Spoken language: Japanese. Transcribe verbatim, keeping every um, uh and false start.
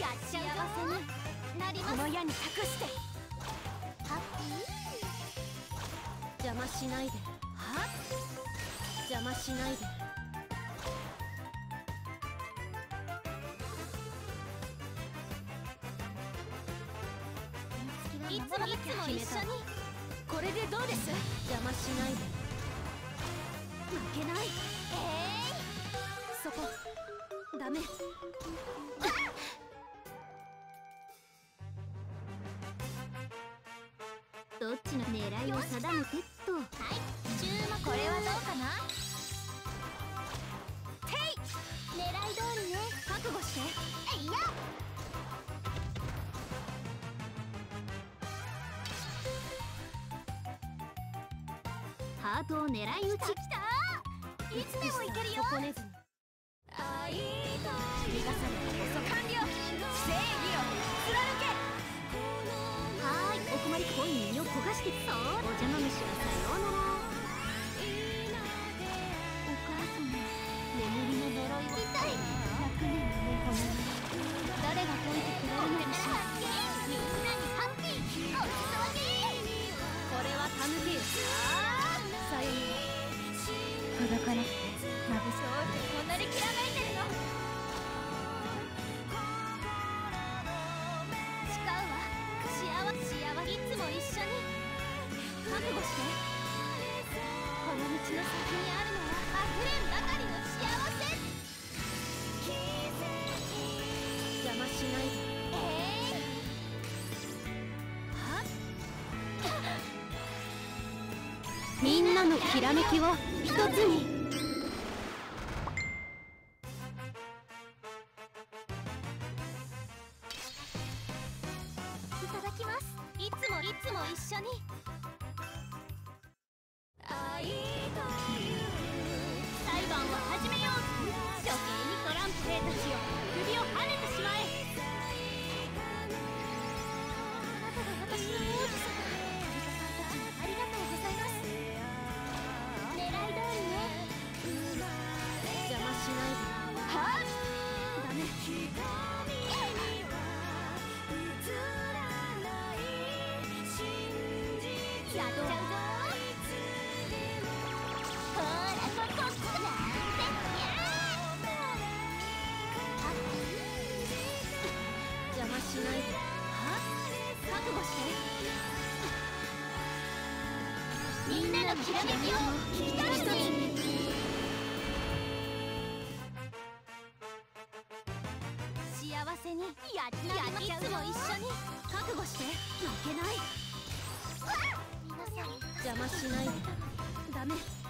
やっちゃうぞ。幸せになります。この矢に託してハッピー。邪魔しないで。はっ邪魔しないで。いつもいつも一緒に。これでどうです。邪魔しないで。負けない。ええー、そこダメ。どっちの狙いを定めてっと。はい注目。これはどうかな。てい狙い通りね。覚悟して。えいやハートを狙い撃ち。きたいつでもいけるよ。損ねずに。愛という君がされたこそ完了。正義を貫け。はーいお困り恋に身を焦がしてそう。お邪魔虫はさようなら。お母様眠りの呪いを。痛い。百年の目この誰が解いてくれるのでしょう。みんなにハッピーお裾分け。これはたぬきよ。さようなら。届かなくてまぶしい。こんなにきらめいてるの。誓うわ。幸せ幸せいつも一緒に。覚悟して。この道の先にあるのは溢れんばかりの幸せ。邪魔しないで。ええー、はっみんなのきらめきを一つに。いただきます。いつもいつも一緒に。愛という裁判を始めよう。処刑にトランプ兵たちよ首をはねてしまえ。あなたが私の王子様。ありがとうございます。狙い通りね。邪魔しないで。はっダメ。やっちゃうぞ。ほらここなんてや邪魔しないで。はっ覚悟して。みんなのきらめきを一つに。幸せにやっちゃう。いつも一緒に。覚悟して。負けない。皆さん邪魔しないで。ダメ。